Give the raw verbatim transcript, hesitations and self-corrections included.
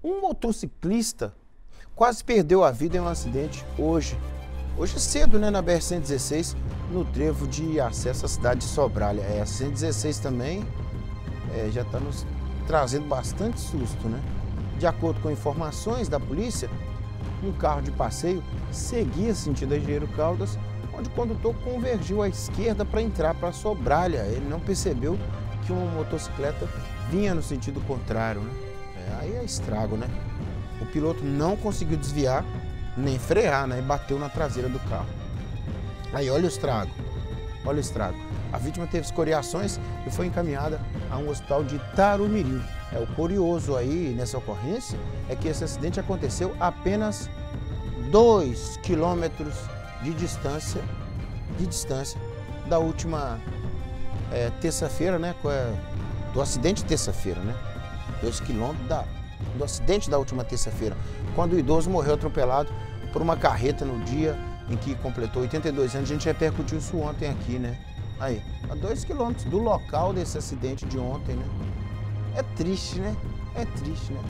Um motociclista quase perdeu a vida em um acidente hoje. Hoje cedo, né, na B R cento e dezesseis, no trevo de acesso à cidade de Sobralha. É, a cento e dezesseis também é, já está nos trazendo bastante susto, né? De acordo com informações da polícia, um carro de passeio seguia sentido a Engenheiro Caldas, onde o condutor convergiu à esquerda para entrar para Sobralha. Ele não percebeu que uma motocicleta vinha no sentido contrário, né? É, aí é estrago, né? O piloto não conseguiu desviar, nem frear, né? E bateu na traseira do carro. Aí olha o estrago, olha o estrago. A vítima teve escoriações e foi encaminhada a um hospital de Tarumiri. É, o curioso aí nessa ocorrência é que esse acidente aconteceu a apenas dois quilômetros de distância, de distância da última é, terça-feira, né? Do acidente de terça-feira, né? Dois quilômetros da, do acidente da última terça-feira, quando o idoso morreu atropelado por uma carreta no dia em que completou oitenta e dois anos. A gente repercutiu isso ontem aqui, né? Aí, a dois quilômetros do local desse acidente de ontem, né? É triste, né? É triste, né?